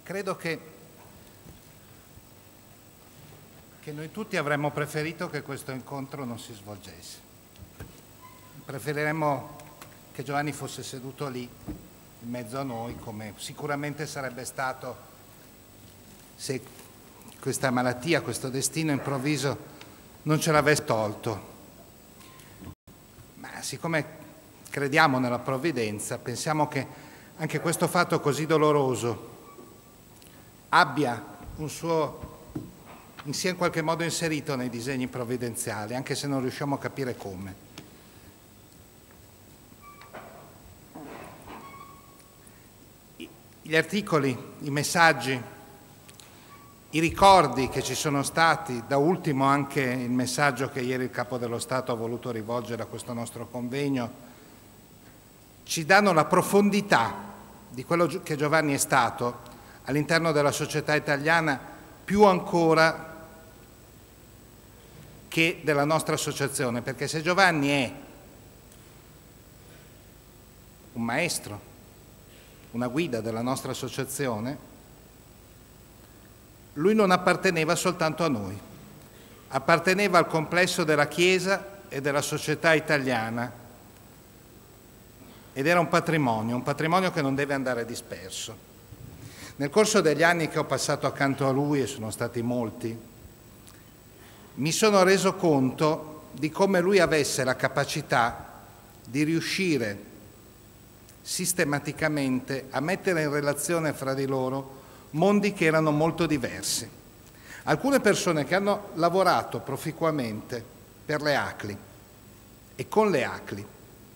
Credo che noi tutti avremmo preferito che questo incontro non si svolgesse. Preferiremmo che Giovanni fosse seduto lì, in mezzo a noi, come sicuramente sarebbe stato se questa malattia, questo destino improvviso non ce l'avesse tolto. Ma siccome crediamo nella provvidenza, pensiamo che anche questo fatto così doloroso abbia sia in qualche modo inserito nei disegni provvidenziali, anche se non riusciamo a capire come. Gli articoli, i messaggi, i ricordi che ci sono stati, da ultimo anche il messaggio che ieri il Capo dello Stato ha voluto rivolgere a questo nostro convegno, ci danno la profondità di quello che Giovanni è stato all'interno della società italiana, più ancora che della nostra associazione, perché se Giovanni è un maestro, una guida della nostra associazione, lui non apparteneva soltanto a noi, apparteneva al complesso della Chiesa e della società italiana ed era un patrimonio che non deve andare disperso. Nel corso degli anni che ho passato accanto a lui, e sono stati molti, mi sono reso conto di come lui avesse la capacità di riuscire sistematicamente a mettere in relazione fra di loro mondi che erano molto diversi. Alcune persone che hanno lavorato proficuamente per le ACLI e con le ACLI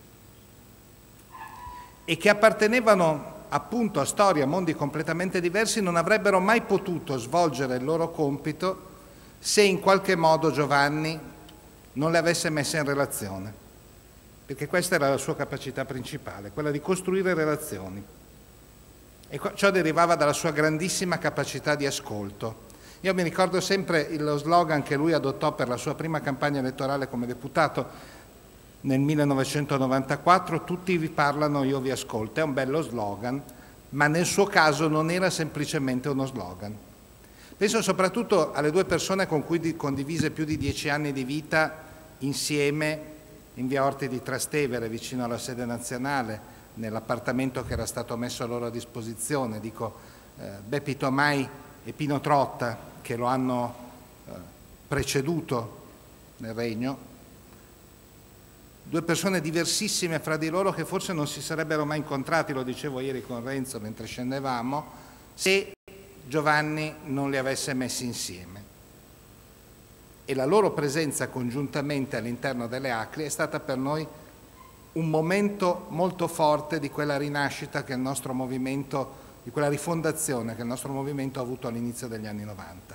e che appartenevano appunto a storie, a mondi completamente diversi, non avrebbero mai potuto svolgere il loro compito se in qualche modo Giovanni non le avesse messe in relazione, perché questa era la sua capacità principale, quella di costruire relazioni. E ciò derivava dalla sua grandissima capacità di ascolto. Io mi ricordo sempre lo slogan che lui adottò per la sua prima campagna elettorale come deputato nel 1994, tutti vi parlano, io vi ascolto. È un bello slogan, ma nel suo caso non era semplicemente uno slogan. Penso soprattutto alle due persone con cui condivise più di 10 anni di vita insieme in via Orti di Trastevere, vicino alla sede nazionale, nell'appartamento che era stato messo a loro a disposizione. Dico Beppi Tomai e Pino Trotta, che lo hanno preceduto nel regno. Due persone diversissime fra di loro che forse non si sarebbero mai incontrati, lo dicevo ieri con Renzo mentre scendevamo, se Giovanni non li avesse messi insieme. E la loro presenza congiuntamente all'interno delle ACLI è stata per noi un momento molto forte di quella rinascita che il nostro movimento, di quella rifondazione che il nostro movimento ha avuto all'inizio degli anni 90.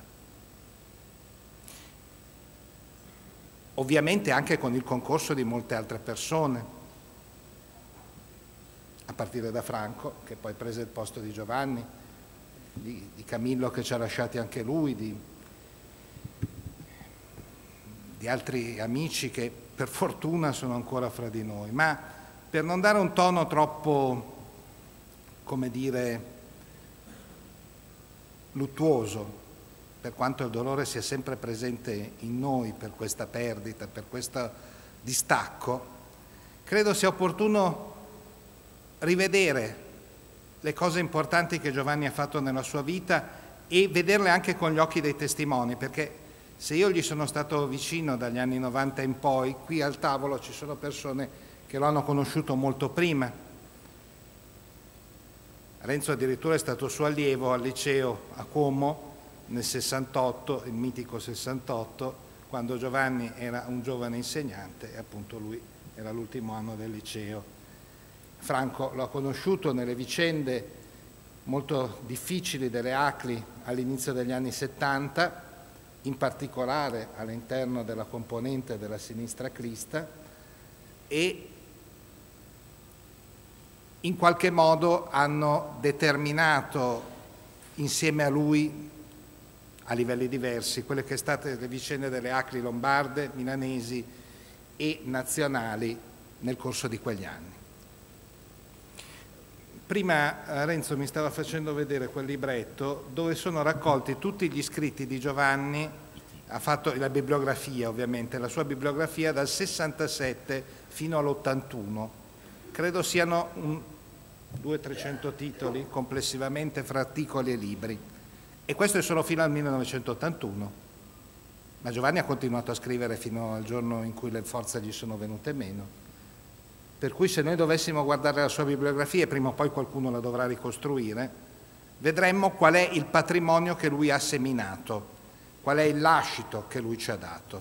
Ovviamente anche con il concorso di molte altre persone, a partire da Franco, che poi prese il posto di Giovanni, di Camillo che ci ha lasciati anche lui, di altri amici che per fortuna sono ancora fra di noi. Ma per non dare un tono troppo, come dire, luttuoso, per quanto il dolore sia sempre presente in noi per questa perdita, per questo distacco, credo sia opportuno rivedere le cose importanti che Giovanni ha fatto nella sua vita e vederle anche con gli occhi dei testimoni, perché se io gli sono stato vicino dagli anni 90 in poi, qui al tavolo ci sono persone che lo hanno conosciuto molto prima. Renzo addirittura è stato suo allievo al liceo a Como, nel 68, il mitico 68, quando Giovanni era un giovane insegnante e appunto lui era l'ultimo anno del liceo. Franco lo ha conosciuto nelle vicende molto difficili delle ACLI all'inizio degli anni 70, in particolare all'interno della componente della sinistra aclista, e in qualche modo hanno determinato insieme a lui, a livelli diversi, quelle che sono state le vicende delle ACLI lombarde, milanesi e nazionali nel corso di quegli anni. Prima Renzo mi stava facendo vedere quel libretto dove sono raccolti tutti gli scritti di Giovanni, ha fatto la bibliografia ovviamente, la sua bibliografia dal 67 fino all'81. Credo siano 200-300 titoli complessivamente fra articoli e libri. E questo è solo fino al 1981. Ma Giovanni ha continuato a scrivere fino al giorno in cui le forze gli sono venute meno. Per cui se noi dovessimo guardare la sua bibliografia, e prima o poi qualcuno la dovrà ricostruire, vedremmo qual è il patrimonio che lui ha seminato, qual è il lascito che lui ci ha dato.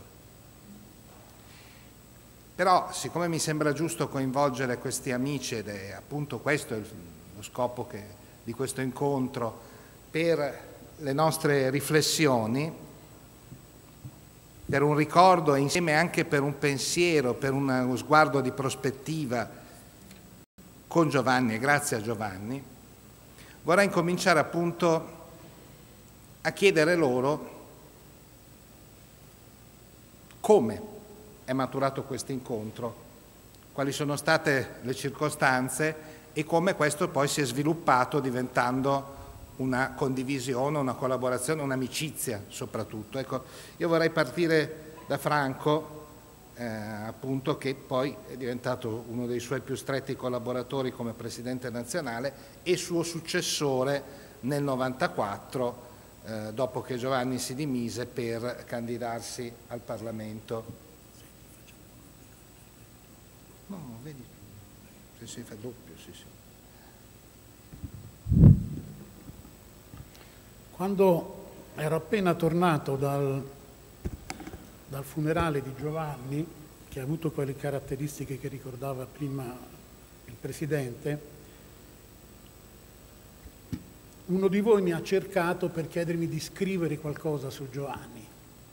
Però, siccome mi sembra giusto coinvolgere questi amici, ed è appunto questo lo scopo di questo incontro, per le nostre riflessioni, per un ricordo e insieme anche per un pensiero, per uno sguardo di prospettiva con Giovanni e grazie a Giovanni, vorrei incominciare appunto a chiedere loro come è maturato questo incontro, quali sono state le circostanze e come questo poi si è sviluppato diventando una condivisione, una collaborazione, un'amicizia soprattutto. Ecco, io vorrei partire da Franco, appunto, che poi è diventato uno dei suoi più stretti collaboratori come Presidente nazionale e suo successore nel 94, dopo che Giovanni si dimise per candidarsi al Parlamento. No, vedi, se si fa doppio, sì, sì. Quando ero appena tornato dal funerale di Giovanni, che ha avuto quelle caratteristiche che ricordava prima il Presidente, uno di voi mi ha cercato per chiedermi di scrivere qualcosa su Giovanni.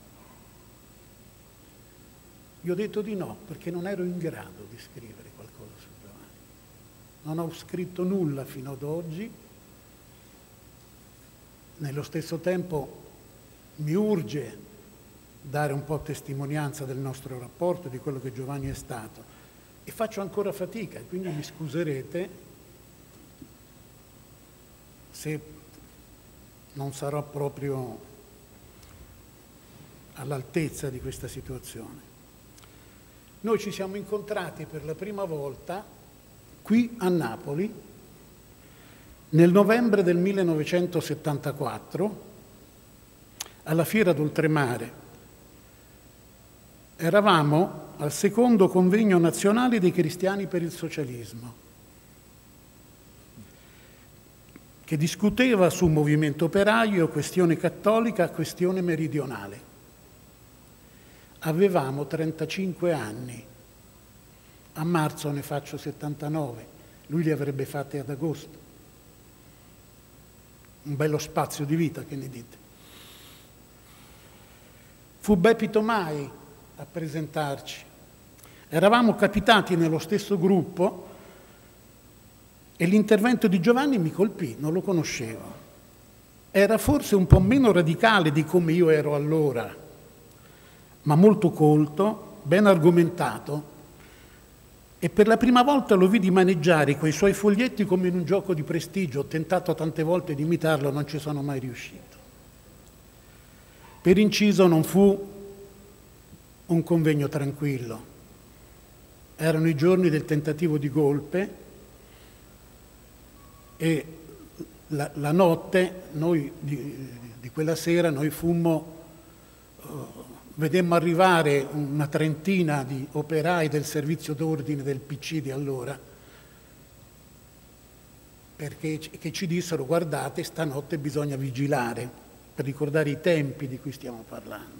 Gli ho detto di no, perché non ero in grado di scrivere qualcosa su Giovanni. Non ho scritto nulla fino ad oggi. Nello stesso tempo mi urge dare un po' testimonianza del nostro rapporto, di quello che Giovanni è stato, e faccio ancora fatica, quindi mi scuserete se non sarò proprio all'altezza di questa situazione. Noi ci siamo incontrati per la prima volta qui a Napoli nel novembre del 1974, alla Fiera d'Oltremare. Eravamo al secondo convegno nazionale dei cristiani per il socialismo, che discuteva su movimento operaio, questione cattolica, questione meridionale. Avevamo 35 anni, a marzo ne faccio 79, lui li avrebbe fatti ad agosto. Un bello spazio di vita, che ne dite? Fu Beppi Tomai a presentarci. Eravamo capitati nello stesso gruppo e l'intervento di Giovanni mi colpì, non lo conoscevo. Era forse un po' meno radicale di come io ero allora, ma molto colto, ben argomentato, e per la prima volta lo vidi maneggiare quei suoi foglietti come in un gioco di prestigio. Ho tentato tante volte di imitarlo, non ci sono mai riuscito. Per inciso non fu un convegno tranquillo. Erano i giorni del tentativo di golpe e la notte, noi di quella sera, noi vedemmo arrivare una trentina di operai del servizio d'ordine del PC di allora, che ci dissero: guardate, stanotte bisogna vigilare, per ricordare i tempi di cui stiamo parlando.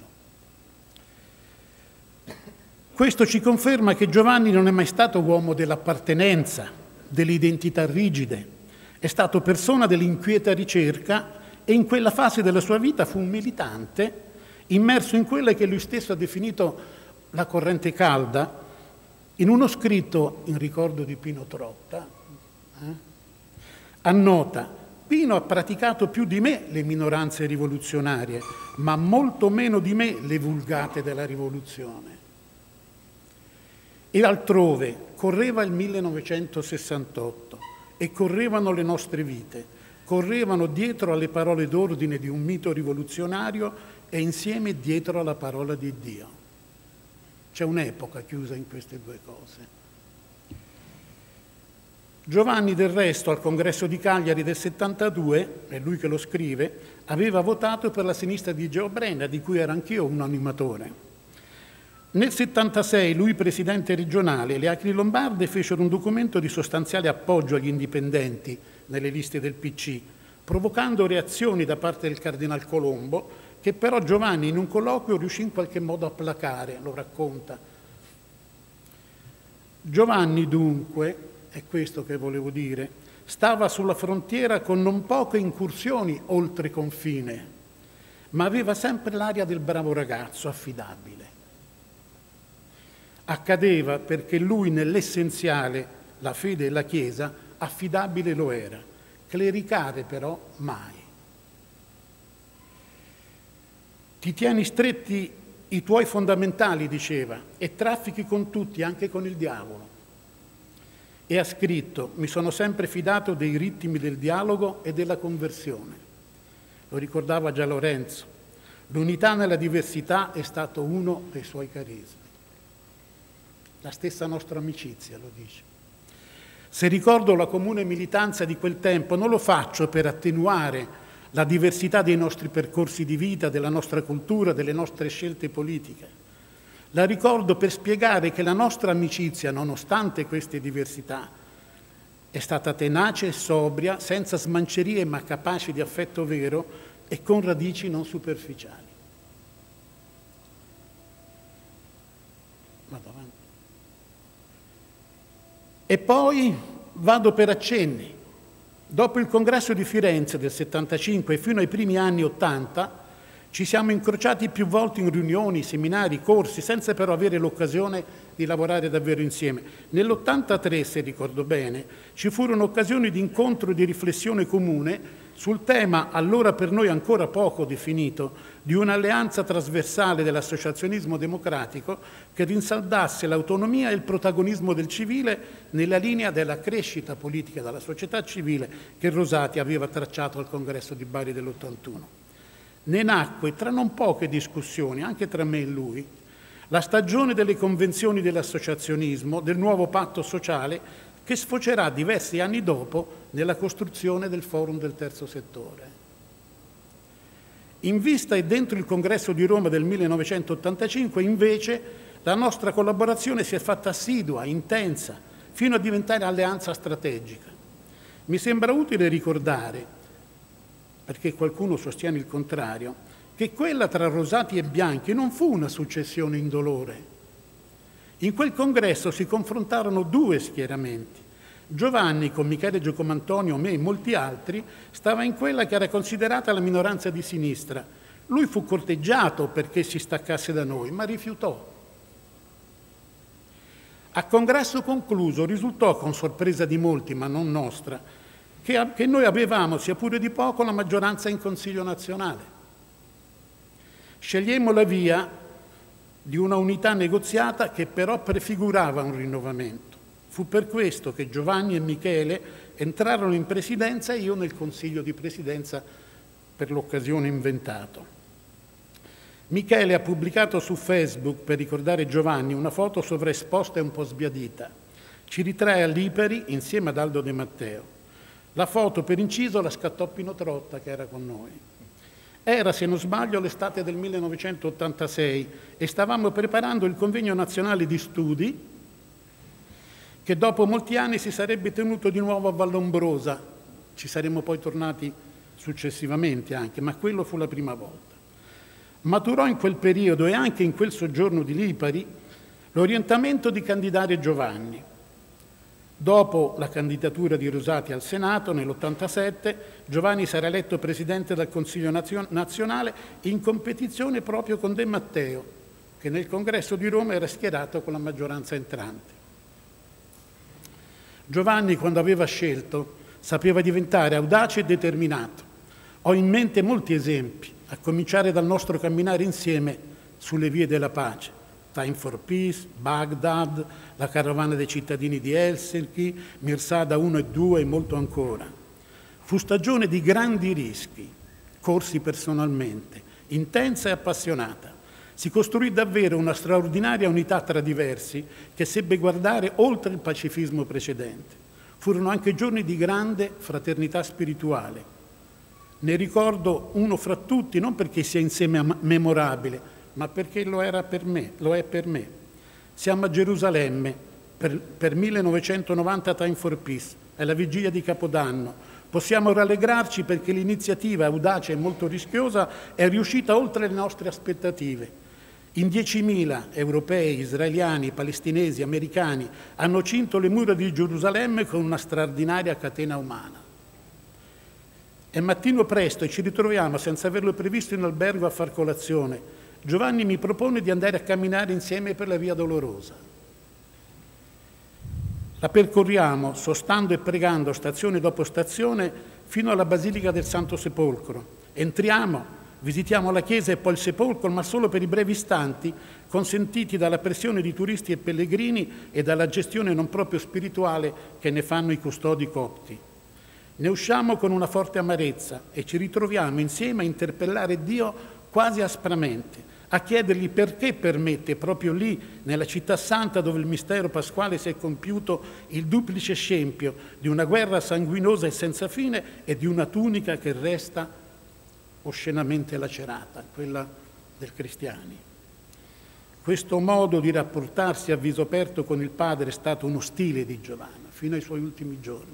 Questo ci conferma che Giovanni non è mai stato uomo dell'appartenenza, delle identità rigide, è stato persona dell'inquieta ricerca e in quella fase della sua vita fu un militante immerso in quella che lui stesso ha definito la corrente calda. In uno scritto in ricordo di Pino Trotta, annota: Pino ha praticato più di me le minoranze rivoluzionarie, ma molto meno di me le vulgate della rivoluzione. E altrove correva il 1968 e correvano le nostre vite, correvano dietro alle parole d'ordine di un mito rivoluzionario e insieme dietro alla parola di Dio. C'è un'epoca chiusa in queste due cose. Giovanni del resto al congresso di Cagliari del 72, è lui che lo scrive, aveva votato per la sinistra di Geo Brenna, di cui ero anch'io un animatore. Nel 76 lui, presidente regionale, e le Acri Lombarde fecero un documento di sostanziale appoggio agli indipendenti nelle liste del PC, provocando reazioni da parte del cardinal Colombo, che però Giovanni in un colloquio riuscì in qualche modo a placare, lo racconta. Giovanni dunque, è questo che volevo dire, stava sulla frontiera con non poche incursioni oltre confine, ma aveva sempre l'aria del bravo ragazzo affidabile. Accadeva perché lui nell'essenziale, la fede e la Chiesa, affidabile lo era, clericale però mai. Ti tieni stretti i tuoi fondamentali, diceva, e traffichi con tutti, anche con il diavolo. E ha scritto: mi sono sempre fidato dei ritmi del dialogo e della conversione. Lo ricordava già Lorenzo. L'unità nella diversità è stato uno dei suoi carismi. La stessa nostra amicizia lo dice. Se ricordo la comune militanza di quel tempo, non lo faccio per attenuare la diversità dei nostri percorsi di vita, della nostra cultura, delle nostre scelte politiche. La ricordo per spiegare che la nostra amicizia, nonostante queste diversità, è stata tenace e sobria, senza smancerie ma capace di affetto vero e con radici non superficiali. Vado avanti. E poi vado per accenni. Dopo il congresso di Firenze del 75 e fino ai primi anni 80 ci siamo incrociati più volte in riunioni, seminari, corsi, senza però avere l'occasione di lavorare davvero insieme. Nell'83, se ricordo bene, ci furono occasioni di incontro e di riflessione comune sul tema, allora per noi ancora poco definito, di un'alleanza trasversale dell'associazionismo democratico che rinsaldasse l'autonomia e il protagonismo del civile nella linea della crescita politica della società civile che Rosati aveva tracciato al congresso di Bari dell'81. Ne nacque, tra non poche discussioni, anche tra me e lui, la stagione delle convenzioni dell'associazionismo, del nuovo patto sociale, che sfocerà diversi anni dopo nella costruzione del Forum del Terzo Settore. In vista e dentro il congresso di Roma del 1985, invece, la nostra collaborazione si è fatta assidua, intensa, fino a diventare alleanza strategica. Mi sembra utile ricordare, perché qualcuno sostiene il contrario, che quella tra Rosati e Bianchi non fu una successione indolore. In quel congresso si confrontarono due schieramenti. Giovanni, con Michele Giacomantonio, me e molti altri, stava in quella che era considerata la minoranza di sinistra. Lui fu corteggiato perché si staccasse da noi, ma rifiutò. A congresso concluso risultò, con sorpresa di molti, ma non nostra, che noi avevamo, sia pure di poco, la maggioranza in Consiglio nazionale. Scegliemmo la via di una unità negoziata che però prefigurava un rinnovamento. Fu per questo che Giovanni e Michele entrarono in presidenza e io nel Consiglio di Presidenza per l'occasione inventato. Michele ha pubblicato su Facebook, per ricordare Giovanni, una foto sovraesposta e un po' sbiadita. Ci ritrae a Lipari insieme ad Aldo De Matteo. La foto, per inciso, la scattò Pino Trotta, che era con noi. Era, se non sbaglio, l'estate del 1986 e stavamo preparando il convegno nazionale di studi che dopo molti anni si sarebbe tenuto di nuovo a Vallombrosa. Ci saremmo poi tornati successivamente anche, ma quello fu la prima volta. Maturò in quel periodo e anche in quel soggiorno di Lipari l'orientamento di candidare Giovanni. Dopo la candidatura di Rosati al Senato nell'87, Giovanni sarà eletto presidente del Consiglio nazionale in competizione proprio con De Matteo, che nel congresso di Roma era schierato con la maggioranza entrante. Giovanni, quando aveva scelto, sapeva diventare audace e determinato. Ho in mente molti esempi, a cominciare dal nostro camminare insieme sulle vie della pace. Time for Peace, Baghdad, la carovana dei cittadini di Helsinki, Mirsada 1 e 2 e molto ancora. Fu stagione di grandi rischi, corsi personalmente, intensa e appassionata. Si costruì davvero una straordinaria unità tra diversi che seppe guardare oltre il pacifismo precedente. Furono anche giorni di grande fraternità spirituale. Ne ricordo uno fra tutti, non perché sia insieme memorabile, ma perché lo è per me. Siamo a Gerusalemme per 1990 Time for Peace, è la vigilia di Capodanno. Possiamo rallegrarci perché l'iniziativa audace e molto rischiosa è riuscita oltre le nostre aspettative. In 10.000 europei, israeliani, palestinesi, americani hanno cinto le mura di Gerusalemme con una straordinaria catena umana. È mattino presto e ci ritroviamo, senza averlo previsto, in albergo a far colazione. Giovanni mi propone di andare a camminare insieme per la Via Dolorosa. La percorriamo, sostando e pregando stazione dopo stazione, fino alla Basilica del Santo Sepolcro. Entriamo, visitiamo la chiesa e poi il sepolcro, ma solo per i brevi istanti consentiti dalla pressione di turisti e pellegrini e dalla gestione non proprio spirituale che ne fanno i custodi copti. Ne usciamo con una forte amarezza e ci ritroviamo insieme a interpellare Dio quasi aspramente, a chiedergli perché permette proprio lì, nella città santa dove il mistero pasquale si è compiuto, il duplice scempio di una guerra sanguinosa e senza fine e di una tunica che resta oscenamente lacerata, quella dei cristiani. Questo modo di rapportarsi a viso aperto con il Padre è stato uno stile di Giovanni, fino ai suoi ultimi giorni.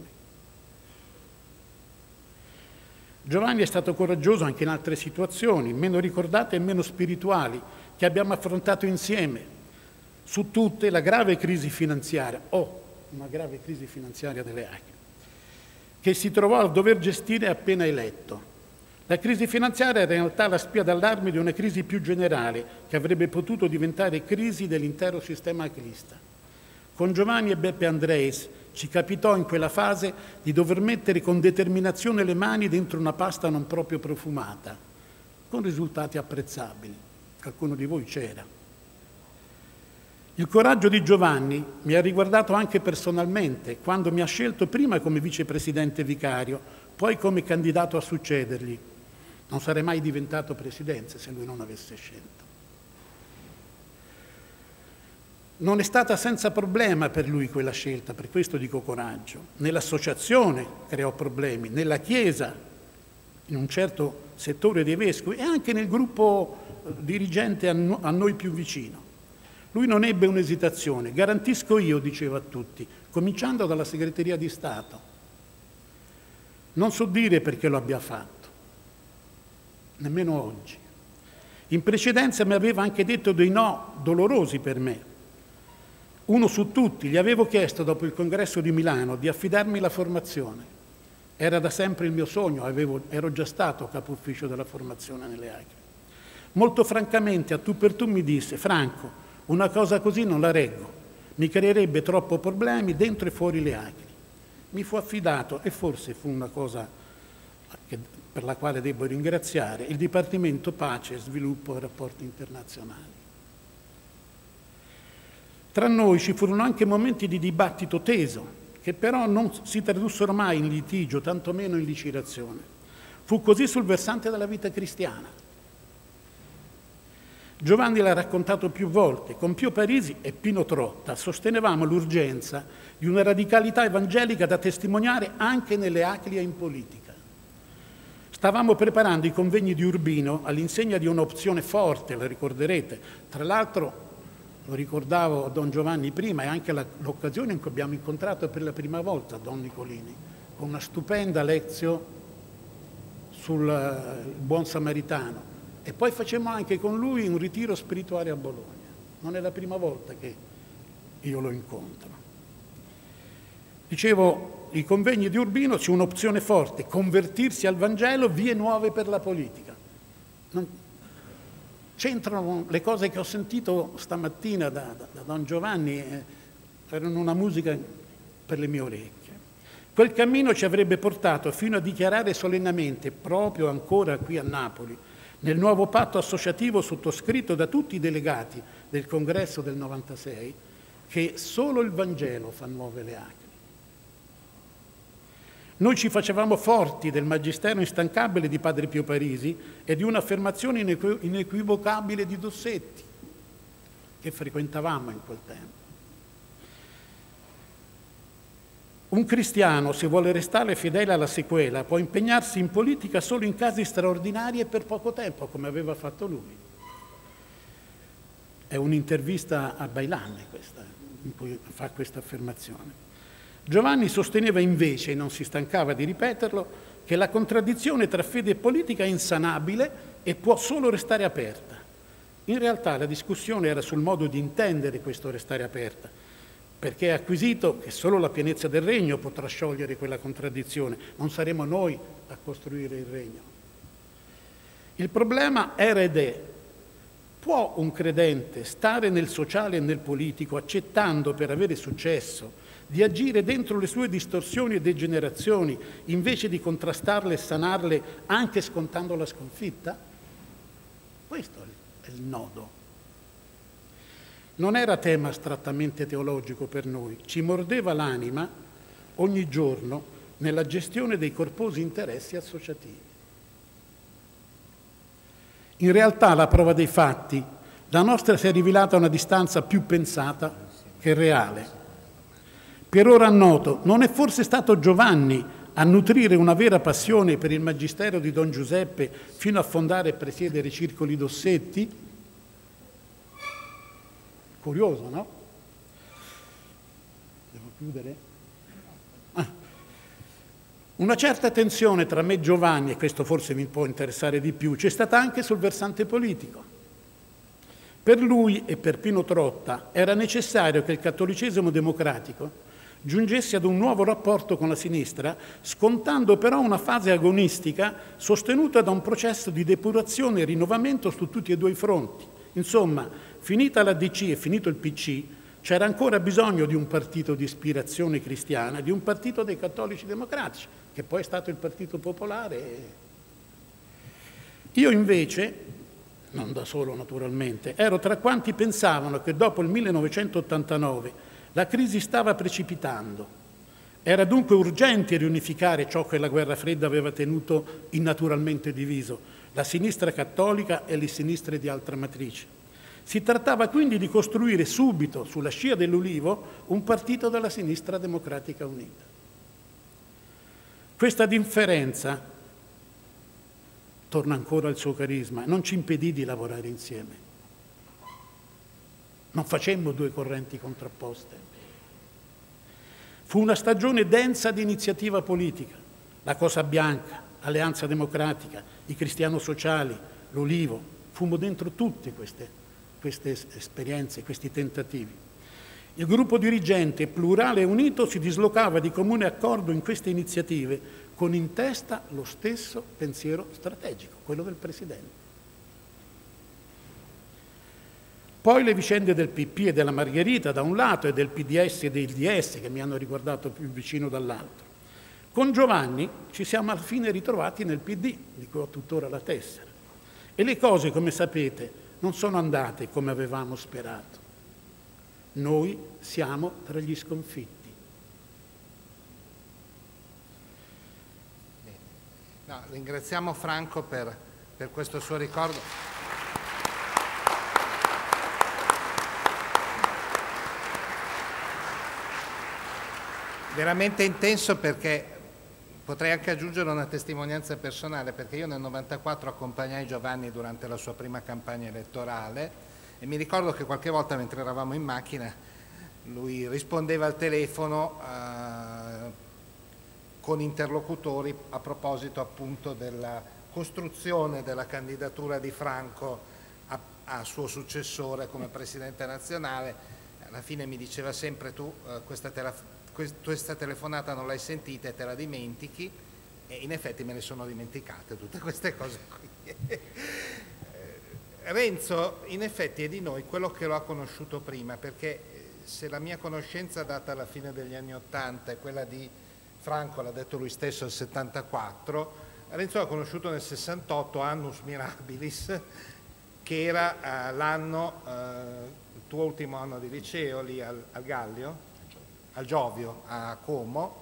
Giovanni è stato coraggioso anche in altre situazioni, meno ricordate e meno spirituali, che abbiamo affrontato insieme. Su tutte la grave crisi finanziaria, una grave crisi finanziaria delle Acre, che si trovò a dover gestire appena eletto. La crisi finanziaria era in realtà la spia d'allarme di una crisi più generale, che avrebbe potuto diventare crisi dell'intero sistema acrista. Con Giovanni e Beppe Andreis ci capitò in quella fase di dover mettere con determinazione le mani dentro una pasta non proprio profumata, con risultati apprezzabili. Qualcuno di voi c'era. Il coraggio di Giovanni mi ha riguardato anche personalmente, quando mi ha scelto prima come vicepresidente vicario, poi come candidato a succedergli. Non sarei mai diventato presidente se lui non avesse scelto. Non è stata senza problema per lui quella scelta, per questo dico coraggio. Nell'associazione creò problemi, nella Chiesa, in un certo settore dei vescovi e anche nel gruppo dirigente a noi più vicino. Lui non ebbe un'esitazione, garantisco io, diceva a tutti, cominciando dalla segreteria di Stato. Non so dire perché lo abbia fatto, nemmeno oggi. In precedenza mi aveva anche detto dei no dolorosi per me. Uno su tutti, gli avevo chiesto dopo il congresso di Milano di affidarmi la formazione. Era da sempre il mio sogno, ero già stato capo ufficio della formazione nelle Acre. Molto francamente, a tu per tu mi disse: Franco, una cosa così non la reggo, mi creerebbe troppo problemi dentro e fuori le Acre. Mi fu affidato, e forse fu una cosa per la quale devo ringraziare, il Dipartimento Pace, Sviluppo e Rapporti Internazionali. Tra noi ci furono anche momenti di dibattito teso, che però non si tradussero mai in litigio, tantomeno in lacerazione. Fu così sul versante della vita cristiana. Giovanni l'ha raccontato più volte, con Pio Parisi e Pino Trotta sostenevamo l'urgenza di una radicalità evangelica da testimoniare anche nelle Acre e in politica. Stavamo preparando i convegni di Urbino all'insegna di un'opzione forte, la ricorderete. Tra l'altro, lo ricordavo Don Giovanni prima, è anche l'occasione in cui abbiamo incontrato per la prima volta Don Nicolini, con una stupenda lezione sul buon samaritano. E poi facemmo anche con lui un ritiro spirituale a Bologna. Non è la prima volta che io lo incontro. Dicevo, i convegni di Urbino c'è un'opzione forte, convertirsi al Vangelo, vie nuove per la politica. C'entrano le cose che ho sentito stamattina da Don Giovanni, erano una musica per le mie orecchie. Quel cammino ci avrebbe portato fino a dichiarare solennemente, proprio ancora qui a Napoli, nel nuovo patto associativo sottoscritto da tutti i delegati del Congresso del 96, che solo il Vangelo fa nuove le acri. Noi ci facevamo forti del magistero instancabile di Padre Pio Parisi e di un'affermazione inequivocabile di Dossetti, che frequentavamo in quel tempo. Un cristiano, se vuole restare fedele alla sequela, può impegnarsi in politica solo in casi straordinari e per poco tempo, come aveva fatto lui. È un'intervista a Bailame questa, in cui fa questa affermazione. Giovanni sosteneva invece, e non si stancava di ripeterlo, che la contraddizione tra fede e politica è insanabile e può solo restare aperta. In realtà la discussione era sul modo di intendere questo restare aperta, perché è acquisito che solo la pienezza del regno potrà sciogliere quella contraddizione, non saremo noi a costruire il regno. Il problema era ed è: può un credente stare nel sociale e nel politico accettando, per avere successo, di agire dentro le sue distorsioni e degenerazioni invece di contrastarle e sanarle anche scontando la sconfitta? Questo è il nodo. Non era tema astrattamente teologico per noi, ci mordeva l'anima ogni giorno nella gestione dei corposi interessi associativi. In realtà, la prova dei fatti, la nostra si è rivelata una distanza più pensata che reale. Per ora noto, non è forse stato Giovanni a nutrire una vera passione per il magistero di Don Giuseppe fino a fondare e presiedere i circoli Dossetti? Curioso, no? Devo chiudere? Una certa tensione tra me e Giovanni, e questo forse mi può interessare di più, c'è stata anche sul versante politico. Per lui e per Pino Trotta era necessario che il cattolicesimo democratico giungesse ad un nuovo rapporto con la sinistra, scontando però una fase agonistica sostenuta da un processo di depurazione e rinnovamento su tutti e due i fronti. Insomma, finita la DC e finito il PC, c'era ancora bisogno di un partito di ispirazione cristiana, di un partito dei cattolici democratici, che poi è stato il Partito Popolare. Io invece, non da solo naturalmente, ero tra quanti pensavano che dopo il 1989 la crisi stava precipitando. Era dunque urgente riunificare ciò che la guerra fredda aveva tenuto innaturalmente diviso, la sinistra cattolica e le sinistre di altra matrice. Si trattava quindi di costruire subito, sulla scia dell'Ulivo, un partito della sinistra democratica unita. Questa differenza, torna ancora al suo carisma, non ci impedì di lavorare insieme. Non facemmo due correnti contrapposte. Fu una stagione densa di iniziativa politica. La Cosa Bianca, Alleanza Democratica, i Cristiano-Sociali, l'Ulivo. Fummo dentro tutte queste esperienze, questi tentativi. Il gruppo dirigente plurale e unito si dislocava di comune accordo in queste iniziative con in testa lo stesso pensiero strategico, quello del Presidente. Poi le vicende del PP e della Margherita da un lato e del PDS e del DS che mi hanno riguardato più vicino dall'altro. Con Giovanni ci siamo alla fine ritrovati nel PD, di cui ho tuttora la tessera. E le cose, come sapete, non sono andate come avevamo sperato. Noi siamo tra gli sconfitti. No, ringraziamo Franco per questo suo ricordo. Veramente intenso, perché potrei anche aggiungere una testimonianza personale, perché io nel 94 accompagnai Giovanni durante la sua prima campagna elettorale e mi ricordo che qualche volta mentre eravamo in macchina lui rispondeva al telefono con interlocutori a proposito appunto della costruzione della candidatura di Franco a suo successore come Presidente nazionale. Alla fine mi diceva sempre: tu questa telefonata non l'hai sentita e te la dimentichi, e in effetti me ne sono dimenticate tutte queste cose qui. Renzo in effetti è di noi quello che lo ha conosciuto prima, perché se la mia conoscenza data alla fine degli anni '80 è quella di Franco, l'ha detto lui stesso, il 74, Renzo l'ho conosciuto nel 68, annus mirabilis, che era l'anno, il tuo ultimo anno di liceo lì al Gallio, al Giovio, a Como,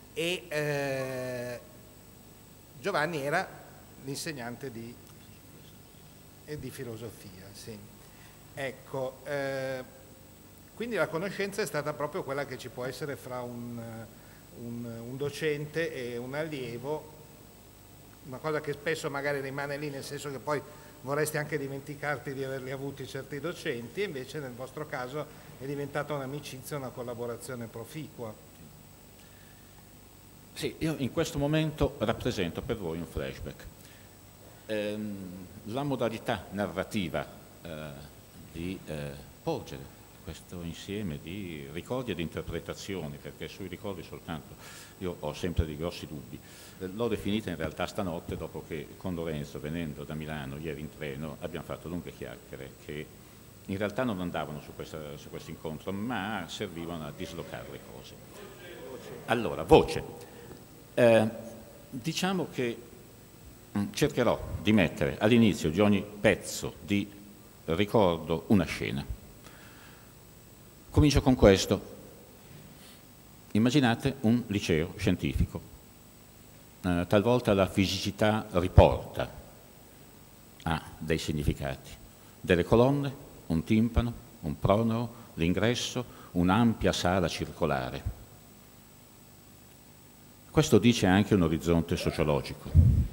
e Giovanni era l'insegnante di filosofia, sì. Ecco, quindi la conoscenza è stata proprio quella che ci può essere fra un docente e un allievo, una cosa che spesso magari rimane lì, nel senso che poi vorresti anche dimenticarti di averli avuti certi docenti, e invece nel vostro caso è diventata un'amicizia, una collaborazione proficua. Sì, io in questo momento rappresento per voi un flashback. La modalità narrativa di porgere questo insieme di ricordi e di interpretazioni, perché sui ricordi soltanto io ho sempre dei grossi dubbi. L'ho definita in realtà stanotte, dopo che con Lorenzo, venendo da Milano ieri in treno, abbiamo fatto lunghe chiacchiere che in realtà non andavano su questo incontro, ma servivano a dislocare le cose. Allora, voce. Diciamo che cercherò di mettere all'inizio di ogni pezzo di ricordo una scena. Comincio con questo. Immaginate un liceo scientifico. Talvolta la fisicità riporta a dei significati. Delle colonne, un timpano, un pronao, l'ingresso, un'ampia sala circolare. Questo dice anche un orizzonte sociologico.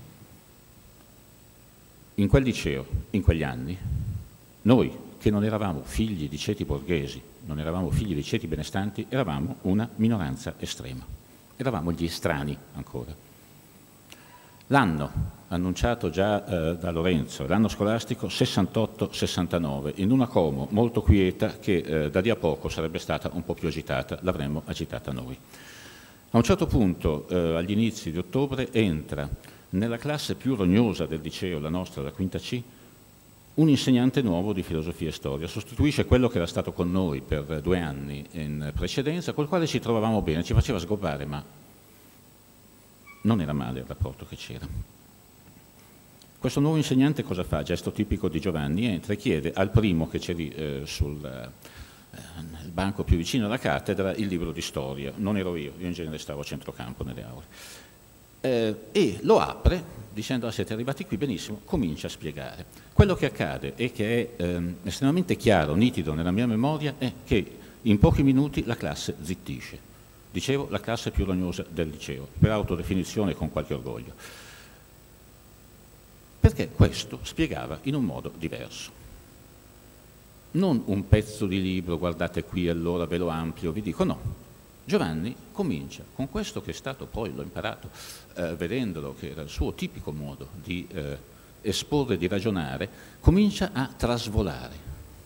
In quel liceo, in quegli anni, noi che non eravamo figli di ceti borghesi, non eravamo figli di ceti benestanti, eravamo una minoranza estrema. Eravamo gli estranei ancora. L'anno annunciato già da Lorenzo, l'anno scolastico 68-69, in una Como molto quieta che da lì a poco sarebbe stata un po' più agitata, l'avremmo agitata noi. A un certo punto, agli inizi di ottobre, entra nella classe più rognosa del liceo, la nostra, la quinta C, un insegnante nuovo di filosofia e storia. Sostituisce quello che era stato con noi per 2 anni in precedenza, col quale ci trovavamo bene, ci faceva sgobbare, ma non era male il rapporto che c'era. Questo nuovo insegnante cosa fa? Gesto tipico di Giovanni, entra e chiede al primo che c'è lì sul banco più vicino alla cattedra il libro di storia. Non ero io in genere stavo a centrocampo nelle aule. E lo apre dicendo: siete arrivati qui, benissimo, comincia a spiegare. Quello che accade e che è estremamente chiaro, nitido nella mia memoria, è che in pochi minuti la classe zittisce. Dicevo, la classe più rognosa del liceo, per autodefinizione e con qualche orgoglio. Perché questo spiegava in un modo diverso. Non un pezzo di libro, guardate qui, allora ve lo amplio, vi dico no. Giovanni comincia con questo che è stato poi, l'ho imparato vedendolo, che era il suo tipico modo di esporre, di ragionare, comincia a trasvolare.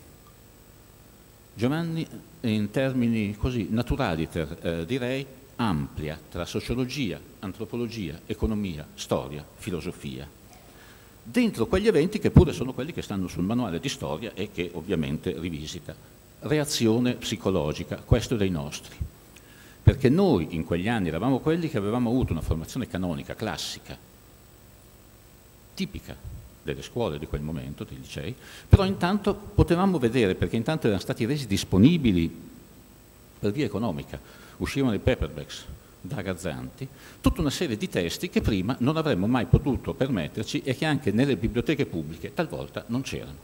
Giovanni, in termini così naturali, direi, amplia tra sociologia, antropologia, economia, storia, filosofia. Dentro quegli eventi che pure sono quelli che stanno sul manuale di storia e che ovviamente rivisita. Reazione psicologica, questo è dei nostri. Perché noi in quegli anni eravamo quelli che avevamo avuto una formazione canonica, classica, tipica delle scuole di quel momento, dei licei, però intanto potevamo vedere, perché intanto erano stati resi disponibili per via economica, uscivano i paperbacks da Gazzanti, tutta una serie di testi che prima non avremmo mai potuto permetterci e che anche nelle biblioteche pubbliche talvolta non c'erano.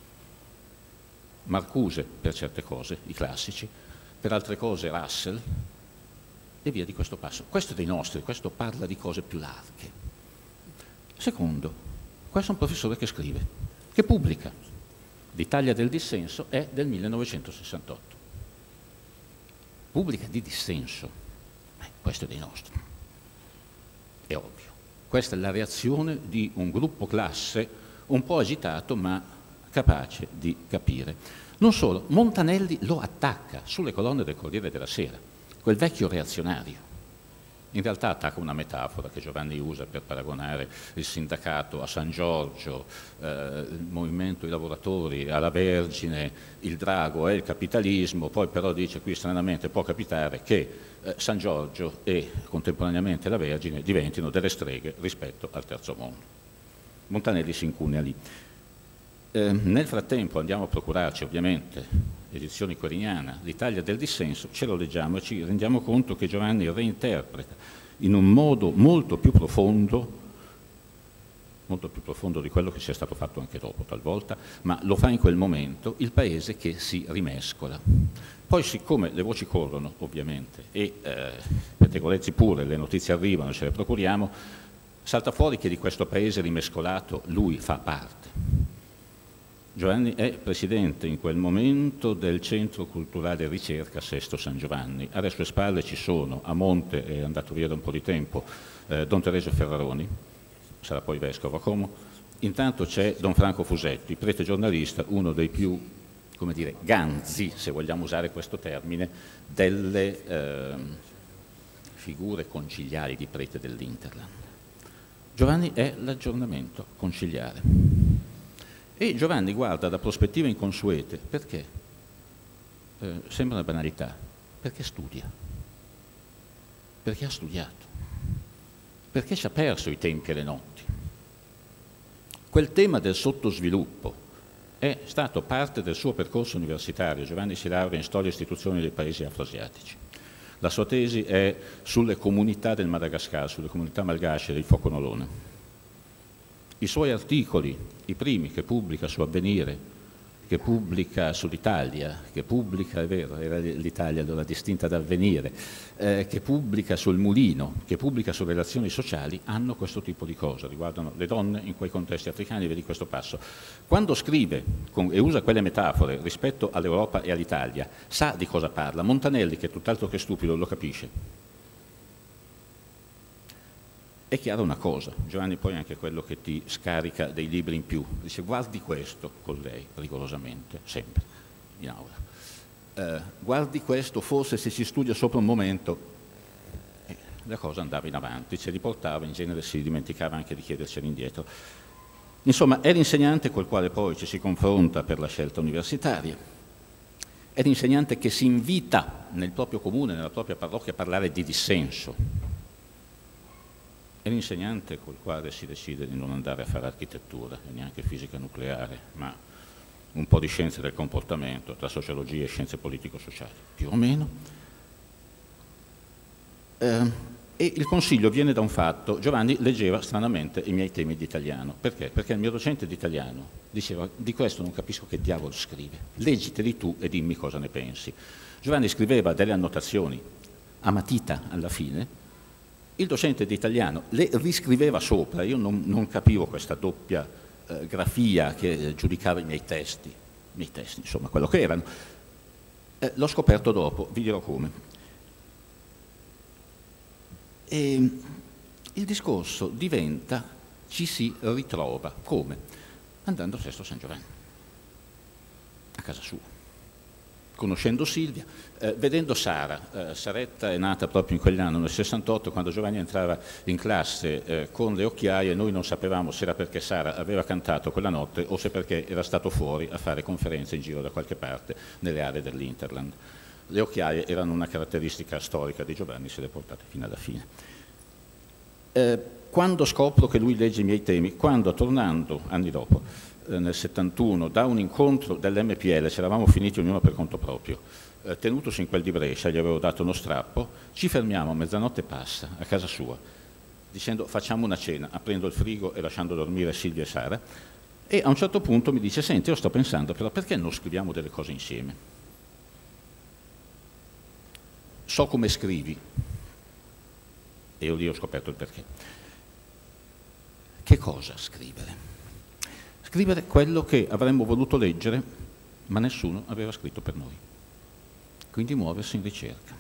Marcuse per certe cose, i classici, per altre cose Russell, e via di questo passo. Questo è dei nostri, questo parla di cose più larghe. Secondo, questo è un professore che scrive, che pubblica. L'Italia del dissenso è del 1968. Pubblica di dissenso. Questo è dei nostri. È ovvio. Questa è la reazione di un gruppo classe un po' agitato ma capace di capire. Non solo, Montanelli lo attacca sulle colonne del Corriere della Sera, quel vecchio reazionario. In realtà attacca una metafora che Giovanni usa per paragonare il sindacato a San Giorgio, il movimento dei lavoratori alla Vergine, il drago è il capitalismo, poi però dice qui stranamente può capitare che San Giorgio e contemporaneamente la Vergine diventino delle streghe rispetto al terzo mondo. Montanelli si incunea lì. Nel frattempo andiamo a procurarci ovviamente edizioni Querignana, l'Italia del dissenso, ce lo leggiamo e ci rendiamo conto che Giovanni reinterpreta in un modo molto più profondo di quello che sia stato fatto anche dopo talvolta, ma lo fa in quel momento, il paese che si rimescola. Poi siccome le voci corrono ovviamente e pettegolezzi pure, le notizie arrivano, ce le procuriamo, salta fuori che di questo paese rimescolato lui fa parte. Giovanni è presidente in quel momento del Centro Culturale e Ricerca Sesto San Giovanni. Alle sue spalle ci sono, a monte, è andato via da un po' di tempo, Don Teresio Ferraroni, sarà poi vescovo a Como. Intanto c'è Don Franco Fusetti, prete giornalista, uno dei più, come dire, ganzi, se vogliamo usare questo termine, delle figure conciliari di prete dell'Interland. Giovanni è l'aggiornamento conciliare. E Giovanni guarda da prospettive inconsuete, perché? Sembra una banalità, perché studia, perché ha studiato, perché ci ha perso i tempi e le notti. Quel tema del sottosviluppo è stato parte del suo percorso universitario. Giovanni si laurea in storia e istituzioni dei paesi afroasiatici. La sua tesi è sulle comunità del Madagascar, sulle comunità malgache del Foconolone. I suoi articoli, i primi che pubblica su Avvenire, che pubblica sull'Italia, che pubblica, è vero, era l'Italia allora distinta da Avvenire, che pubblica sul Mulino, che pubblica su relazioni sociali, hanno questo tipo di cose, riguardano le donne in quei contesti africani, vedi questo passo. Quando scrive e usa quelle metafore rispetto all'Europa e all'Italia, sa di cosa parla. Montanelli, che è tutt'altro che stupido, lo capisce. È chiaro una cosa, Giovanni poi è anche quello che ti scarica dei libri in più, dice guardi questo con lei, rigorosamente, sempre, in aula, guardi questo, forse se si studia sopra un momento, la cosa andava in avanti, ce li portava, in genere si dimenticava anche di chiederceli indietro. Insomma, è l'insegnante col quale poi ci si confronta per la scelta universitaria, è l'insegnante che si invita nel proprio comune, nella propria parrocchia a parlare di dissenso. È l'insegnante col quale si decide di non andare a fare architettura e neanche fisica nucleare, ma un po' di scienze del comportamento, tra sociologia e scienze politico-sociali, più o meno. E il consiglio viene da un fatto: Giovanni leggeva stranamente i miei temi di italiano. Perché? Perché il mio docente di italiano diceva: di questo non capisco che diavolo scrive, leggiteli tu e dimmi cosa ne pensi. Giovanni scriveva delle annotazioni a matita alla fine. Il docente di italiano le riscriveva sopra, io non capivo questa doppia grafia che giudicava i miei testi, insomma, quello che erano. L'ho scoperto dopo, vi dirò come. E il discorso diventa, ci si ritrova, come? Andando a Sesto San Giovanni, a casa sua. Conoscendo Silvia, vedendo Sara. Saretta è nata proprio in quegli anni, nel 68, quando Giovanni entrava in classe con le occhiaie. Noi non sapevamo se era perché Sara aveva cantato quella notte o se perché era stato fuori a fare conferenze in giro da qualche parte nelle aree dell'Interland. Le occhiaie erano una caratteristica storica di Giovanni, se le portate fino alla fine. Quando scopro che lui legge i miei temi, quando tornando anni dopo, nel 71, da un incontro dell'MPL, ci eravamo finiti ognuno per conto proprio, tenutosi in quel di Brescia, gli avevo dato uno strappo, ci fermiamo a mezzanotte passa a casa sua, dicendo facciamo una cena, aprendo il frigo e lasciando dormire Silvia e Sara, e a un certo punto mi dice: senti, io sto pensando però perché non scriviamo delle cose insieme? So come scrivi, e io lì ho scoperto il perché. Che cosa scrivere? Scrivere quello che avremmo voluto leggere, ma nessuno aveva scritto per noi. Quindi muoversi in ricerca.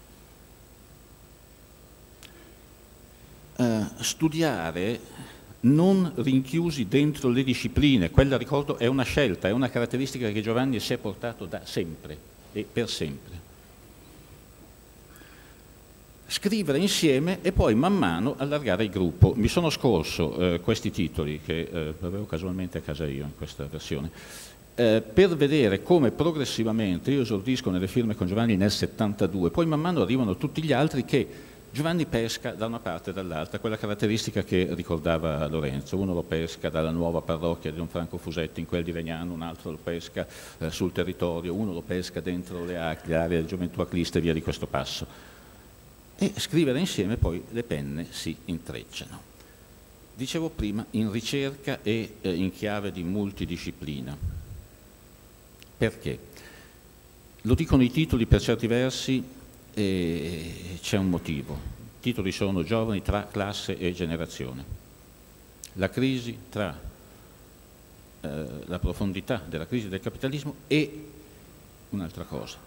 Studiare non rinchiusi dentro le discipline, quella, ricordo, è una scelta, è una caratteristica che Giovanni si è portato da sempre e per sempre. scrivere insieme e poi man mano allargare il gruppo. Mi sono scorso questi titoli, che avevo casualmente a casa io in questa versione, per vedere come progressivamente, io esordisco nelle firme con Giovanni nel 72, poi man mano arrivano tutti gli altri che Giovanni pesca da una parte e dall'altra, quella caratteristica che ricordava Lorenzo. Uno lo pesca dalla nuova parrocchia di Don Franco Fusetti in quel di Legnano, un altro lo pesca sul territorio, uno lo pesca dentro le l'area della gioventù aclista e via di questo passo. E scrivere insieme poi le penne si intrecciano. Dicevo prima, in ricerca e in chiave di multidisciplina. Perché? Lo dicono i titoli per certi versi e c'è un motivo. I titoli sono Giovani tra classe e generazione. La crisi tra la profondità della crisi del capitalismo e un'altra cosa.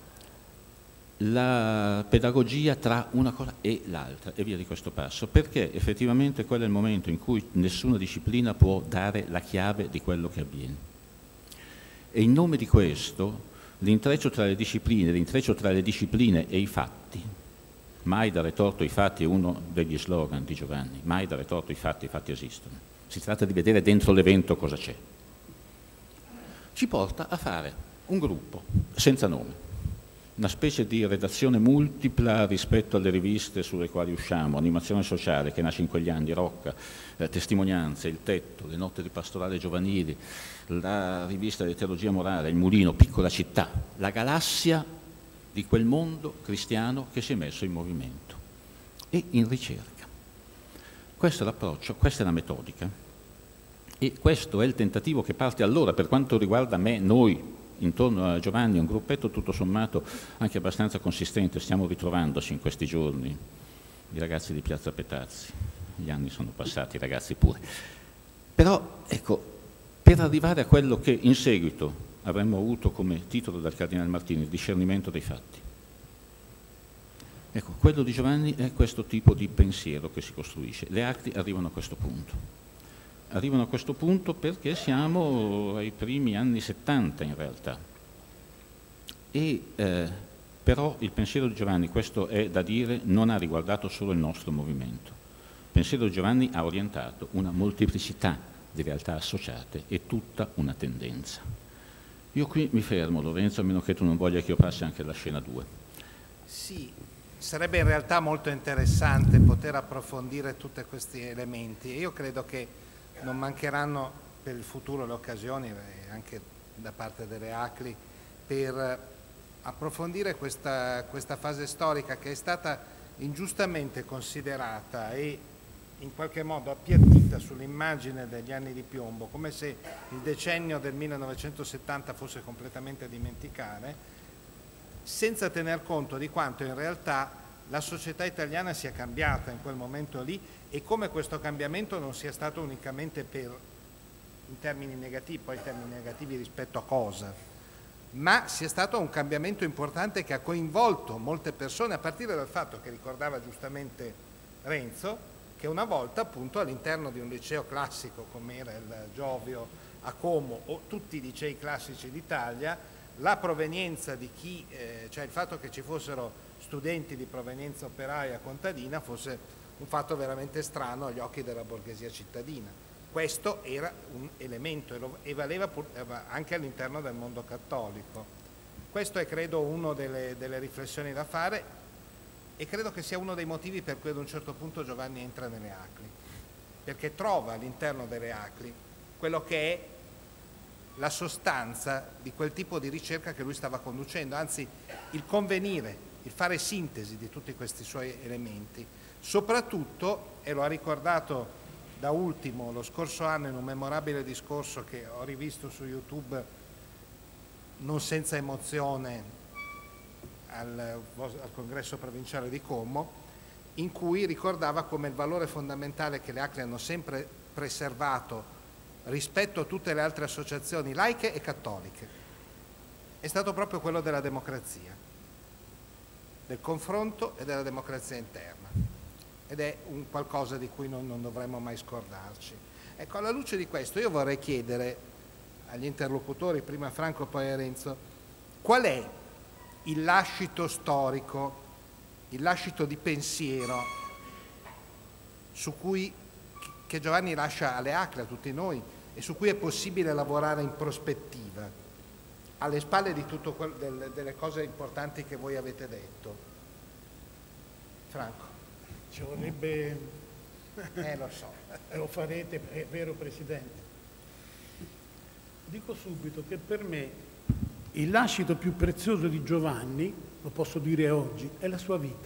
La pedagogia tra una cosa e l'altra e via di questo passo, perché effettivamente quello è il momento in cui nessuna disciplina può dare la chiave di quello che avviene. E in nome di questo l'intreccio tra le discipline e i fatti, mai dare torto ai fatti è uno degli slogan di Giovanni, mai dare torto ai fatti esistono. Si tratta di vedere dentro l'evento cosa c'è. Ci porta a fare un gruppo senza nome, una specie di redazione multipla rispetto alle riviste sulle quali usciamo, Animazione Sociale che nasce in quegli anni, Rocca, Testimonianze, Il Tetto, Le Notte di Pastorale Giovanili, la rivista di Teologia Morale, Il Mulino, Piccola Città, la galassia di quel mondo cristiano che si è messo in movimento e in ricerca. Questo è l'approccio, questa è la metodica e questo è il tentativo che parte allora, per quanto riguarda me, noi, intorno a Giovanni, un gruppetto tutto sommato anche abbastanza consistente, stiamo ritrovandoci in questi giorni, i ragazzi di Piazza Petazzi, gli anni sono passati, i ragazzi pure. Però, ecco, per arrivare a quello che in seguito avremmo avuto come titolo dal Cardinale Martini, il discernimento dei fatti. Ecco, quello di Giovanni è questo tipo di pensiero che si costruisce. Le arti arrivano a questo punto. Arrivano a questo punto perché siamo ai primi anni 70 in realtà. E però il pensiero di Giovanni, questo è da dire, non ha riguardato solo il nostro movimento. Il pensiero di Giovanni ha orientato una molteplicità di realtà associate e tutta una tendenza. Io qui mi fermo, Lorenzo, a meno che tu non voglia che io passi anche alla scena 2. Sì, sarebbe in realtà molto interessante poter approfondire tutti questi elementi. Io credo che non mancheranno per il futuro le occasioni, anche da parte delle ACLI, per approfondire questa fase storica che è stata ingiustamente considerata e in qualche modo appiattita sull'immagine degli anni di piombo, come se il decennio del 1970 fosse completamente dimenticare, senza tener conto di quanto in realtà la società italiana sia cambiata in quel momento lì e come questo cambiamento non sia stato unicamente in termini negativi, poi termini negativi rispetto a cosa, ma sia stato un cambiamento importante che ha coinvolto molte persone, a partire dal fatto che ricordava giustamente Renzo, che una volta appunto all'interno di un liceo classico come era il Giovio a Como o tutti i licei classici d'Italia, la provenienza di chi, cioè il fatto che ci fossero studenti di provenienza operaia contadina fosse un fatto veramente strano agli occhi della borghesia cittadina. Questo era un elemento e valeva anche all'interno del mondo cattolico. Questo è credo una delle riflessioni da fare e credo che sia uno dei motivi per cui ad un certo punto Giovanni entra nelle ACLI, perché trova all'interno delle ACLI quello che è la sostanza di quel tipo di ricerca che lui stava conducendo, anzi il convenire, il fare sintesi di tutti questi suoi elementi, soprattutto, e lo ha ricordato da ultimo lo scorso anno in un memorabile discorso che ho rivisto su YouTube non senza emozione al congresso provinciale di Como, in cui ricordava come il valore fondamentale che le ACLI hanno sempre preservato rispetto a tutte le altre associazioni laiche e cattoliche è stato proprio quello della democrazia, del confronto e della democrazia interna, ed è un qualcosa di cui non dovremmo mai scordarci. Ecco, alla luce di questo io vorrei chiedere agli interlocutori, prima Franco poi a Renzo, qual è il lascito storico il lascito di pensiero che Giovanni lascia alle ACLE, a tutti noi, e su cui è possibile lavorare in prospettiva, alle spalle di tutte delle cose importanti che voi avete detto. Franco. Ci vorrebbe... Lo so. Lo farete, è vero Presidente. Dico subito che per me il lascito più prezioso di Giovanni, lo posso dire oggi, è la sua vita.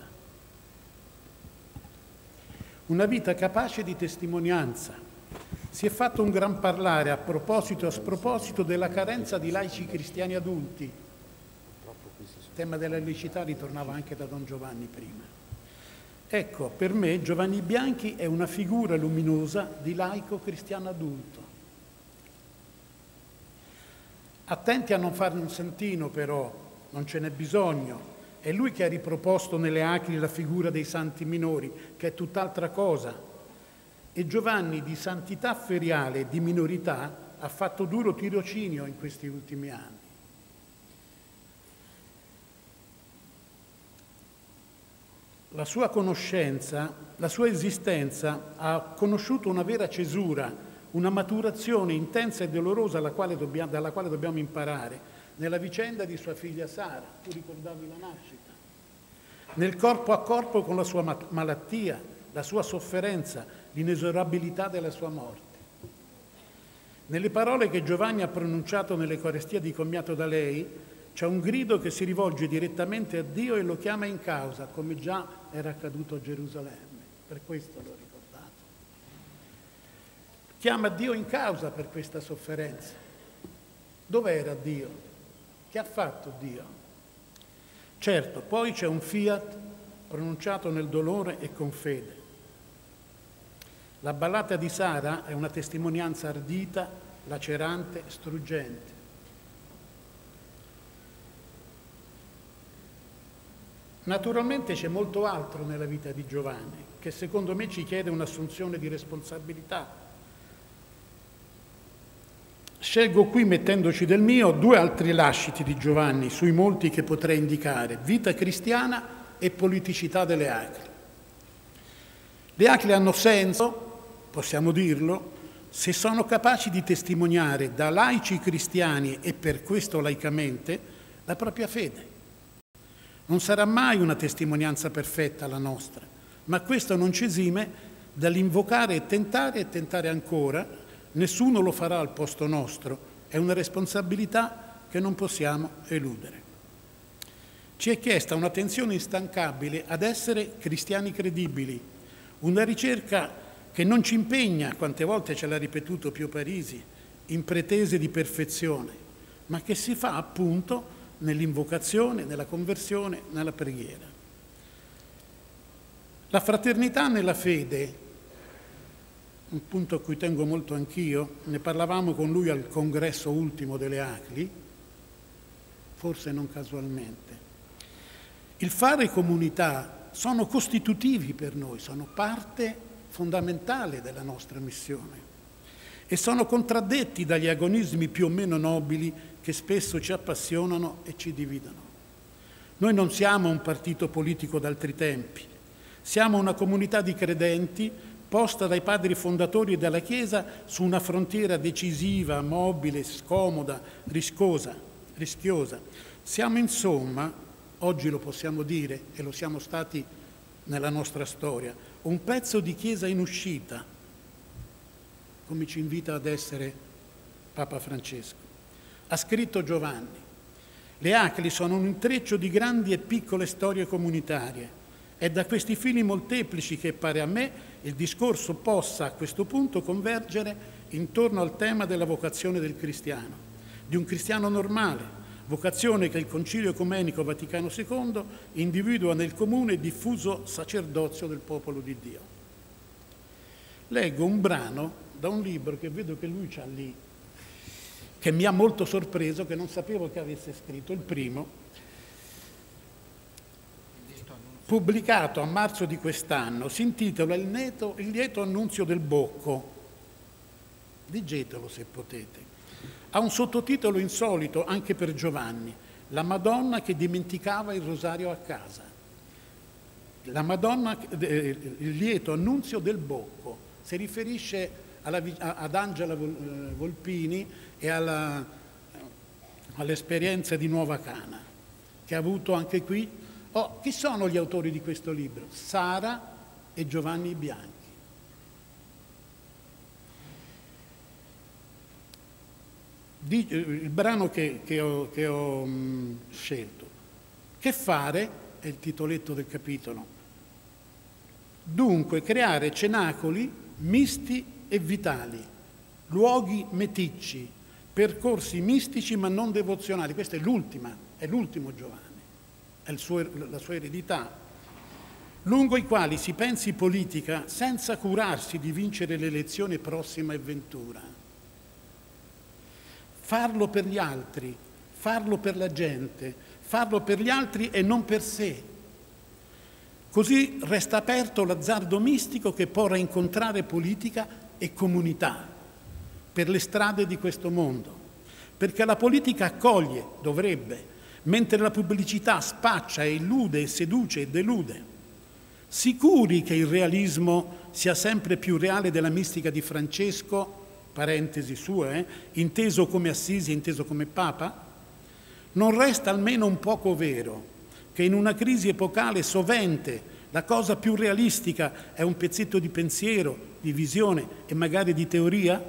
Una vita capace di testimonianza. Si è fatto un gran parlare a proposito e a sproposito della carenza di laici cristiani adulti. Il tema della laicità ritornava anche da Don Giovanni prima. Ecco, per me Giovanni Bianchi è una figura luminosa di laico cristiano adulto. Attenti a non farne un santino però, non ce n'è bisogno. È lui che ha riproposto nelle ACLI la figura dei santi minori, che è tutt'altra cosa. E Giovanni di santità feriale e di minorità ha fatto duro tirocinio in questi ultimi anni. La sua conoscenza, la sua esistenza ha conosciuto una vera cesura, una maturazione intensa e dolorosa dalla quale dobbiamo imparare. Nella vicenda di sua figlia Sara, tu ricordavi la nascita, nel corpo a corpo con la sua malattia, la sua sofferenza, l'inesorabilità della sua morte. Nelle parole che Giovanni ha pronunciato nell'Eucaristia di commiato da lei, c'è un grido che si rivolge direttamente a Dio e lo chiama in causa, come già era accaduto a Gerusalemme. Per questo l'ho ricordato. Chiama Dio in causa per questa sofferenza. Dov'era Dio? Che ha fatto Dio? Certo, poi c'è un fiat pronunciato nel dolore e con fede. La ballata di Sara è una testimonianza ardita, lacerante, struggente. Naturalmente c'è molto altro nella vita di Giovanni, che secondo me ci chiede un'assunzione di responsabilità. Scelgo qui, mettendoci del mio, due altri lasciti di Giovanni, sui molti che potrei indicare: vita cristiana e politicità delle ACLI. Le ACLI hanno senso, possiamo dirlo, se sono capaci di testimoniare da laici cristiani e per questo laicamente la propria fede. Non sarà mai una testimonianza perfetta la nostra, ma questo non ci esime dall'invocare e tentare ancora. Nessuno lo farà al posto nostro, è una responsabilità che non possiamo eludere. Ci è chiesta un'attenzione instancabile ad essere cristiani credibili, una ricerca che non ci impegna, quante volte ce l'ha ripetuto Pio Parisi, in pretese di perfezione, ma che si fa appunto nell'invocazione, nella conversione, nella preghiera. La fraternità nella fede, un punto a cui tengo molto anch'io, ne parlavamo con lui al congresso ultimo delle ACLI, forse non casualmente. Il fare comunità sono costitutivi per noi, sono parte fondamentale della nostra missione e sono contraddetti dagli agonismi più o meno nobili che spesso ci appassionano e ci dividono. Noi non siamo un partito politico d'altri tempi, siamo una comunità di credenti posta dai padri fondatori della Chiesa su una frontiera decisiva, mobile, scomoda, rischiosa. Siamo insomma, oggi lo possiamo dire e lo siamo stati nella nostra storia, un pezzo di Chiesa in uscita, come ci invita ad essere Papa Francesco. Ha scritto Giovanni: le ACLI sono un intreccio di grandi e piccole storie comunitarie. È da questi fili molteplici che, pare a me, il discorso possa a questo punto convergere intorno al tema della vocazione del cristiano, di un cristiano normale, vocazione che il Concilio Ecumenico Vaticano II individua nel comune e diffuso sacerdozio del popolo di Dio. Leggo un brano da un libro che vedo che lui c'ha lì, che mi ha molto sorpreso, che non sapevo che avesse scritto, il primo, pubblicato a marzo di quest'anno, si intitola Il lieto annunzio del Bocco. Leggetelo se potete. Ha un sottotitolo insolito anche per Giovanni: La Madonna che dimenticava il rosario a casa. la Madonna, il lieto annunzio del Bocco, si riferisce ad Angela Volpini e all'esperienza di Nuova Cana, che ha avuto anche qui. Chi sono gli autori di questo libro? Sara e Giovanni Bianchi. Il brano che ho scelto. Che fare? È il titoletto del capitolo. Dunque, creare cenacoli misti e vitali, luoghi meticci, percorsi mistici ma non devozionali. Questa è l'ultimo Giovanni, è la sua eredità, lungo i quali si pensi politica senza curarsi di vincere l'elezione prossima e ventura. Farlo per gli altri, farlo per la gente, farlo per gli altri e non per sé. Così resta aperto l'azzardo mistico che può incontrare politica e comunità per le strade di questo mondo, perché la politica accoglie, dovrebbe, mentre la pubblicità spaccia e illude e seduce e delude. Sicuri che il realismo sia sempre più reale della mistica di Francesco, parentesi sue, inteso come Assisi, inteso come Papa? Non resta almeno un poco vero che in una crisi epocale sovente la cosa più realistica è un pezzetto di pensiero, di visione e magari di teoria?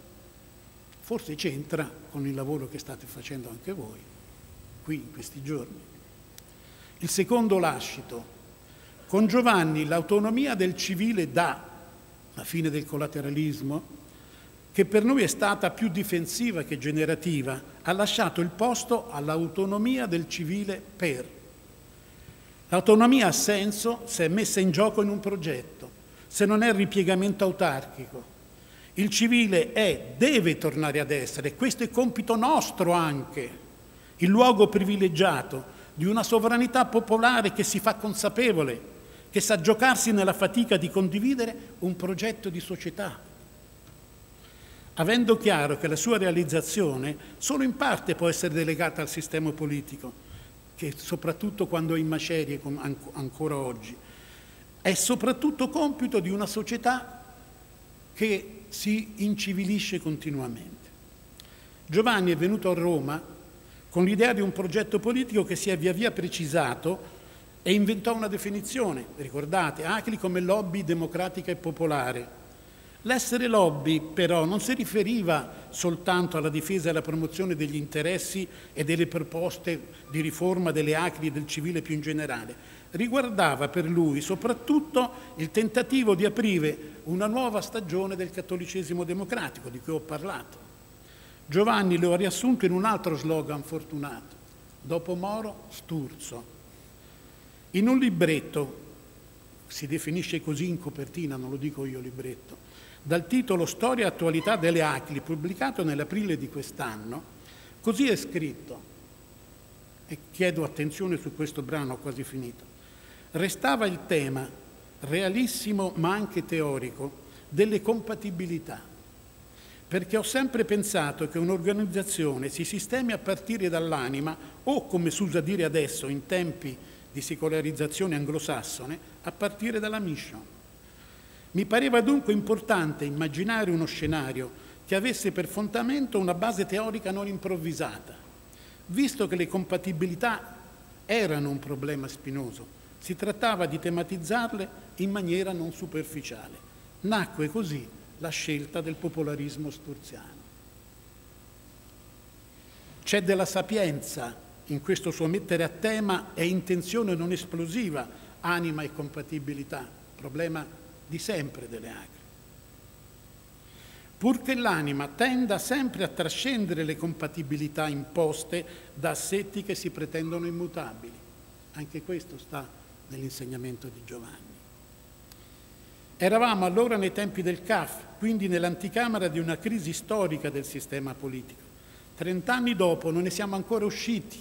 Forse c'entra con il lavoro che state facendo anche voi, qui in questi giorni. Il secondo lascito. Con Giovanni l'autonomia del civile dà, la fine del collateralismo, che per noi è stata più difensiva che generativa, ha lasciato il posto all'autonomia del civile per. L'autonomia ha senso se è messa in gioco in un progetto, se non è ripiegamento autarchico. Il civile deve tornare ad essere, e questo è compito nostro anche, il luogo privilegiato di una sovranità popolare che si fa consapevole, che sa giocarsi nella fatica di condividere un progetto di società, avendo chiaro che la sua realizzazione solo in parte può essere delegata al sistema politico, che soprattutto quando è in macerie, ancora oggi, è soprattutto compito di una società che si incivilisce continuamente. Giovanni è venuto a Roma con l'idea di un progetto politico che si è via via precisato e inventò una definizione, ricordate, ACLI come lobby democratica e popolare. L'essere lobby, però, non si riferiva soltanto alla difesa e alla promozione degli interessi e delle proposte di riforma delle ACLI e del civile più in generale. Riguardava per lui soprattutto il tentativo di aprire una nuova stagione del cattolicesimo democratico, di cui ho parlato. Giovanni lo ha riassunto in un altro slogan fortunato: dopo Moro, Sturzo. In un libretto, si definisce così in copertina, non lo dico io libretto, dal titolo Storia e attualità delle ACLI, pubblicato nell'aprile di quest'anno, così è scritto, e chiedo attenzione su questo brano, ho quasi finito. Restava il tema, realissimo ma anche teorico, delle compatibilità, perché ho sempre pensato che un'organizzazione si sistemi a partire dall'anima o, come si usa dire adesso in tempi di secolarizzazione anglosassone, a partire dalla mission. Mi pareva dunque importante immaginare uno scenario che avesse per fondamento una base teorica non improvvisata. Visto che le compatibilità erano un problema spinoso, si trattava di tematizzarle in maniera non superficiale. Nacque così la scelta del popolarismo sturziano. C'è della sapienza in questo suo mettere a tema e intenzione non esplosiva anima e compatibilità, problema di sempre delle ACLI. Purché l'anima tenda sempre a trascendere le compatibilità imposte da assetti che si pretendono immutabili. Anche questo sta nell'insegnamento di Giovanni. Eravamo allora nei tempi del CAF, quindi nell'anticamera di una crisi storica del sistema politico. 30 anni dopo non ne siamo ancora usciti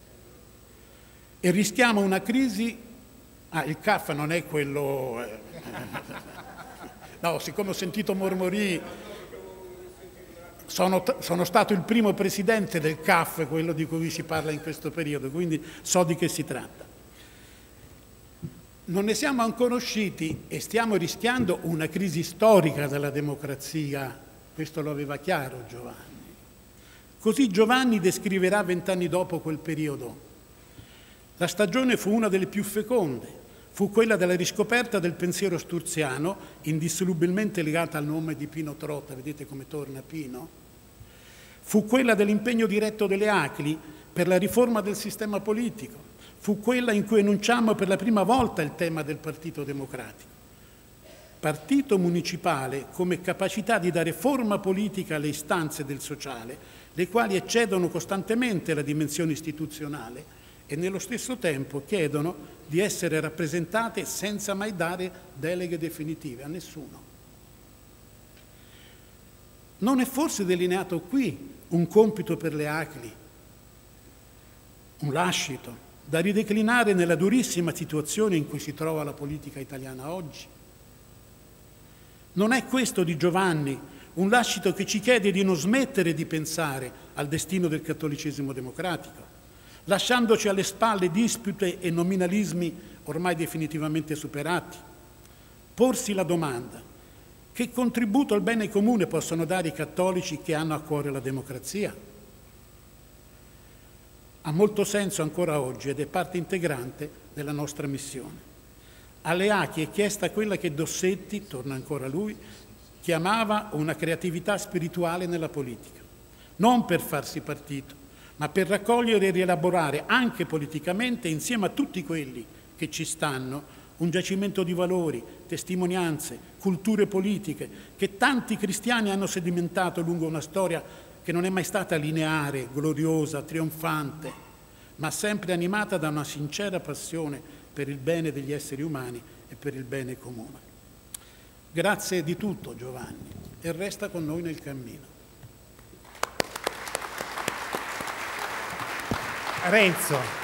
e rischiamo una crisi. Il CAF non è quello. No, siccome ho sentito mormorii, sono stato il primo presidente del CAF, quello di cui si parla in questo periodo, quindi so di che si tratta. Non ne siamo ancora usciti e stiamo rischiando una crisi storica della democrazia, questo lo aveva chiaro Giovanni. Così Giovanni descriverà 20 anni dopo quel periodo. La stagione fu una delle più feconde, fu quella della riscoperta del pensiero sturziano, indissolubilmente legata al nome di Pino Trotta, vedete come torna Pino? Fu quella dell'impegno diretto delle ACLI per la riforma del sistema politico, fu quella in cui enunciammo per la prima volta il tema del Partito Democratico. Partito municipale come capacità di dare forma politica alle istanze del sociale, le quali eccedono costantemente la dimensione istituzionale e nello stesso tempo chiedono di essere rappresentate senza mai dare deleghe definitive a nessuno. Non è forse delineato qui un compito per le ACLI, un lascito da rideclinare nella durissima situazione in cui si trova la politica italiana oggi? Non è questo di Giovanni un lascito che ci chiede di non smettere di pensare al destino del cattolicesimo democratico, lasciandoci alle spalle dispute e nominalismi ormai definitivamente superati? Porsi la domanda: che contributo al bene comune possono dare i cattolici che hanno a cuore la democrazia? Ha molto senso ancora oggi ed è parte integrante della nostra missione. Alle ACLI è chiesta quella che Dossetti, torna ancora lui, chiamava una creatività spirituale nella politica, non per farsi partito, ma per raccogliere e rielaborare anche politicamente, insieme a tutti quelli che ci stanno, un giacimento di valori, testimonianze, culture politiche che tanti cristiani hanno sedimentato lungo una storia che non è mai stata lineare, gloriosa, trionfante, ma sempre animata da una sincera passione per il bene degli esseri umani e per il bene comune. Grazie di tutto, Giovanni, e resta con noi nel cammino. Renzo.